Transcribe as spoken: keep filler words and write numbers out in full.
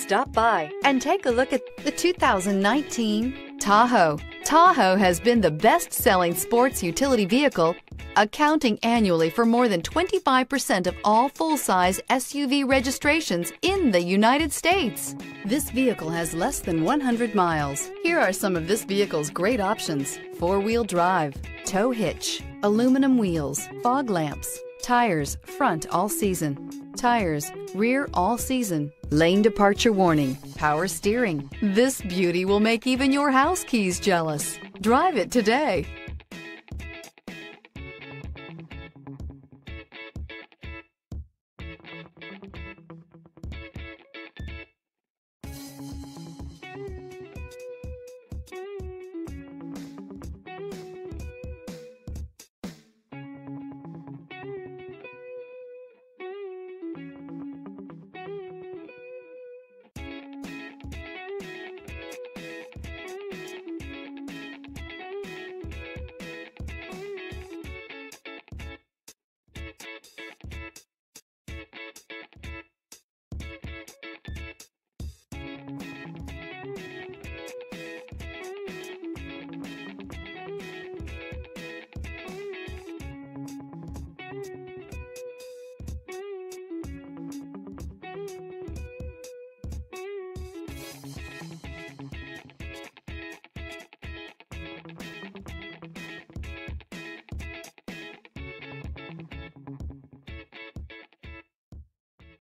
Stop by and take a look at the two thousand nineteen Tahoe. Tahoe has been the best-selling sports utility vehicle, accounting annually for more than twenty-five percent of all full-size S U V registrations in the United States. This vehicle has less than one hundred miles. Here are some of this vehicle's great options: four-wheel drive, tow hitch, aluminum wheels, fog lamps, tires front all season, tires rear all season, lane departure warning, power steering. This beauty will make even your house keys jealous. Drive it today.